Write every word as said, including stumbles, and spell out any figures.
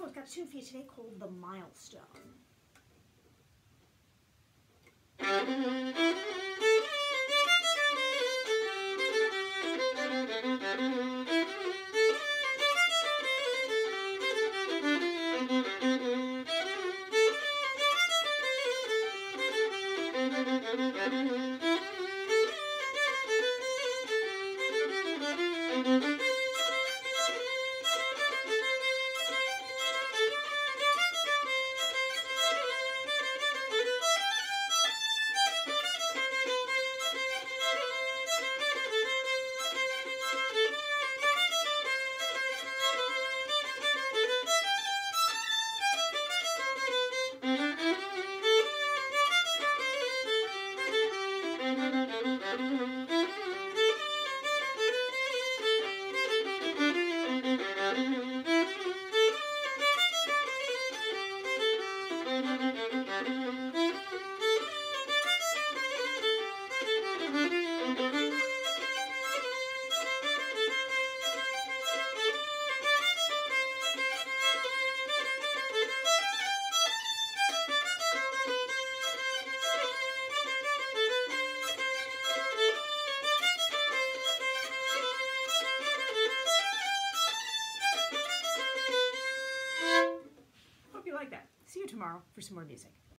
I've got a tune for you today called The Milestone. Hope you like that. See you tomorrow for some more music.